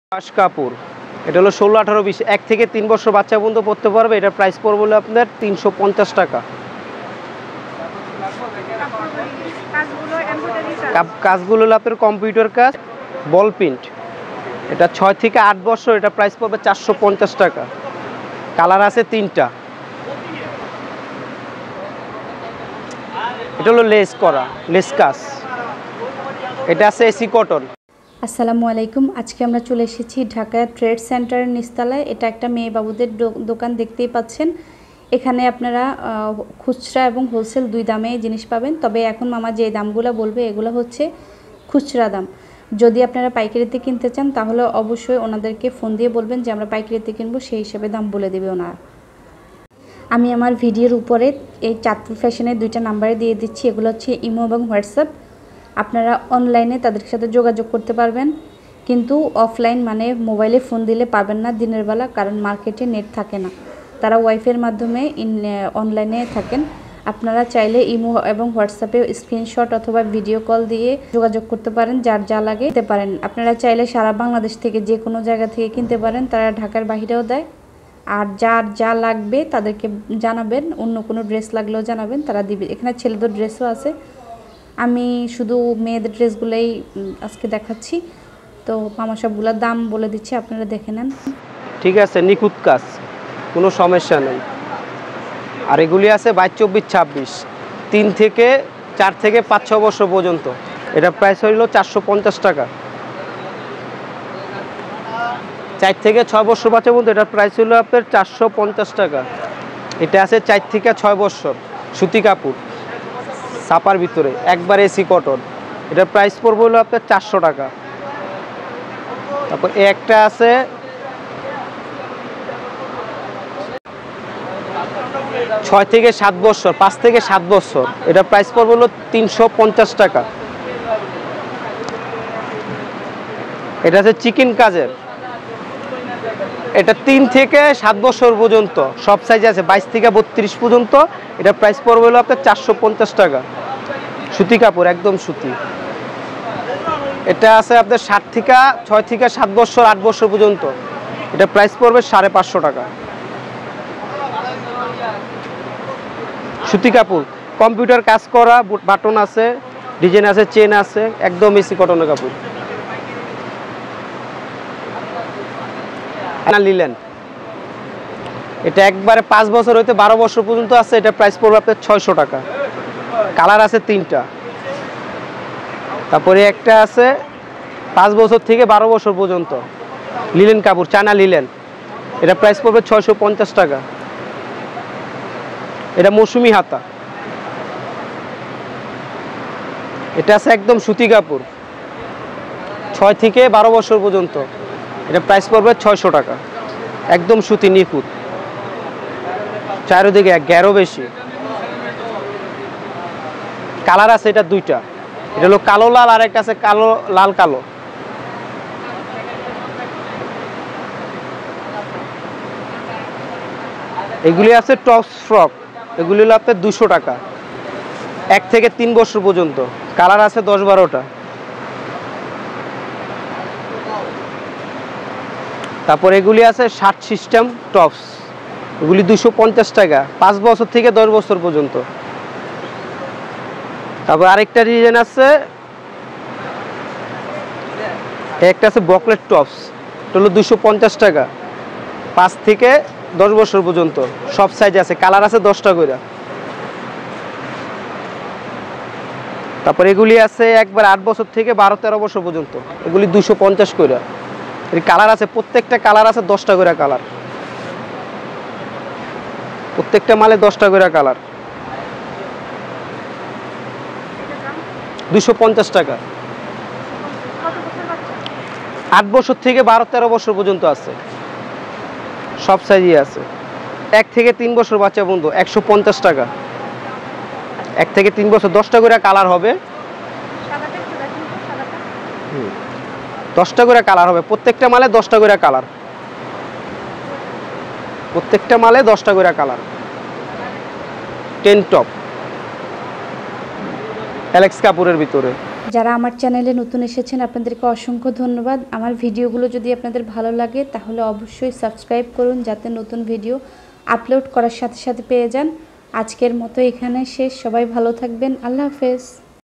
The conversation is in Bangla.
আশ কাপুর এটা হলো 16, 18, 20 1 থেকে 3 বছর বাচ্চা পর্যন্ত পড়তে পারবে। এটা প্রাইস পড়বে হলো আপনার 350 টাকা। কাজগুলো হলো আপনার কম্পিউটার কাজ, বল প্রিন্ট। এটা 6 থেকে 8 বছর, এটা প্রাইস পড়বে 450 টাকা। কালার আছে 3টা। এটা হলো লেস করা, লেস কাজ। এটা আছে এসি কটন। আসসালামু আলাইকুম। আজকে আমরা চলে এসেছি ঢাকা ট্রেড সেন্টারের নিচতলায়। এটা একটা মেয়ে বাবুদের দোকান দেখতেই পাচ্ছেন। এখানে আপনারা খুচরা এবং হোলসেল দুই দামে জিনিস পাবেন। তবে এখন মামা যে দামগুলো বলবে এগুলো হচ্ছে খুচরা দাম। যদি আপনারা পাইকারিতে কিনতে চান তাহলে অবশ্যই ওনাদেরকে ফোন দিয়ে বলবেন যে আমরা পাইকারিতে কিনবো, সেই হিসেবে দাম বলে দেবে ওনারা। আমি আমার ভিডিওর উপরে এই চাঁদপুর ফ্যাশনের 2টা নাম্বারে দিয়ে দিচ্ছি। এগুলো হচ্ছে ইমো এবং হোয়াটসঅ্যাপ। আপনারা অনলাইনে তাদের সাথে যোগাযোগ করতে পারবেন, কিন্তু অফলাইন মানে মোবাইলে ফোন দিলে পাবেন না দিনের বেলা, কারণ মার্কেটে নেট থাকে না। তারা ওয়াইফাইয়ের মাধ্যমে অনলাইনে থাকেন। আপনারা চাইলে ইমো এবং হোয়াটসঅ্যাপে স্ক্রিনশট অথবা ভিডিও কল দিয়ে যোগাযোগ করতে পারেন, যার যা লাগে দিতে পারেন। আপনারা চাইলে সারা বাংলাদেশ থেকে যে কোনো জায়গা থেকে কিনতে পারেন, তারা ঢাকার বাহিরেও দেয়। আর যার যা লাগবে তাদেরকে জানাবেন, অন্য কোনো ড্রেস লাগলেও জানাবেন, তারা দিবে। এখানে ছেলেদের ড্রেসও আছে। আমি শুধু মেয়েদের ড্রেসগুলোই আজকে দেখাচ্ছি। তো মামা সবগুলোর দাম বলে দিচ্ছি, আপনারা দেখে নেন। ঠিক আছে, নিখুঁত কাজ, কোনো সমস্যা নেই। আর এগুলি আছে 22, 24, 26, 3 থেকে 4 থেকে 5-6 বছর পর্যন্ত। এটা প্রাইস হইল 450 টাকা। 4 থেকে 6 বছর বাচ্চা পর্যন্ত এটার প্রাইস হইল আপনার 450 টাকা। এটা আছে 4 থেকে 6 বছর, সুতি কাপড়, ছাপার ভিতরে, একবার এসি কটন। এটার প্রাইস পড়বে হলো আপনার 400 টাকা। তারপর একটা আছে 6 থেকে 7 বছর, 5 থেকে 7 বছর। এটার প্রাইস পড়বে হলো 350 টাকা। এটা আছে চিকেন কাজের। এটা 3 থেকে 7 বছর পর্যন্ত, সব সাইজ আছে, 22 থেকে 32 পর্যন্ত। এটা প্রাইস পড়বে হলো আপনার 450 টাকা। সুতি কাপড়, একদম সুতি। এটা আছে আপনার 6 থেকে 7 বছর, 8 বছর পর্যন্ত। এটা প্রাইস পড়বে 550 টাকা। সুতি কাপড়, কম্পিউটার কাজ করা, বাটন আছে, ডিজাইন আছে, চেন আছে, একদম এসি কটনের কাপড়। লিলেন, এটা একবারে 5 বছর হইতে 12 বছর পর্যন্ত আছে। এটা প্রাইস পড়বে আপনার 600 টাকা। কালার আছে 3টা। তারপরে একটা আছে 5 বছর থেকে 12 বছর পর্যন্ত, লিলেন কাপড়, চায়না লিলেন। এটা প্রাইস পড়বে 650 টাকা। এটা মৌসুমি হাতা। এটা আছে একদম সুতি কাপড়, 6 থেকে 12 বছর পর্যন্ত। এটা প্রাইস পড়বে 600 টাকা। একদম সুতি, নিখুঁত, চারিদিকে 11 বেশি। কালার আছে এটা 2টা। এটা হলো কালো লাল, আর একটা আছে কালো লাল কালো। এগুলি আছে টপস ফ্রক। এগুলি হলো আপনার 200 টাকা, 1 থেকে 3 বছর পর্যন্ত। কালার আছে 10-12টা। তারপর এগুলি আছে শার্ট সিস্টেম টপস। এগুলি 250 টাকা, 5 বছর থেকে 10 বছর পর্যন্ত। তারপর আরেকটা ডিজাইন আছে, একটা আছে বকলেট টপস। এটা হলো 250 টাকা, 5 থেকে 10 বছর পর্যন্ত। সব সাইজ আছে, কালার আছে 10টা করে। তারপর এগুলি আছে একবার 8 বছর থেকে 12-13 বছর পর্যন্ত। এগুলি 250 করে। এর কালার আছে, প্রত্যেকটা কালার আছে 10টা করে কালার। প্রত্যেকটা মালে 10টা করে কালার। 250 টাকা। 8 বছর থেকে 12-13 বছর পর্যন্ত আছে, সব সাইজই আছে। 1 থেকে 3 বছর বাচ্চা বন্ধু 150 টাকা। 1 থেকে 3 বছর, 10টা করে কালার হবে। 10টা করে কালার হবে, প্রত্যেকটা মালে 10টা করে কালার। প্রত্যেকটা মালে 10টা করে কালার। 10 টপ, অ্যালেক্স কাপুরের ভিতরে। যারা আমার চ্যানেলে নতুন এসেছেন আপনাদেরকে অসংখ্য ধন্যবাদ। আমার ভিডিওগুলো যদি আপনাদের ভালো লাগে তাহলে অবশ্যই সাবস্ক্রাইব করুন, যাতে নতুন ভিডিও আপলোড করার সাথে সাথে পেয়ে যান। আজকের মতো এখানে শেষ। সবাই ভালো থাকবেন। আল্লাহ হাফেজ।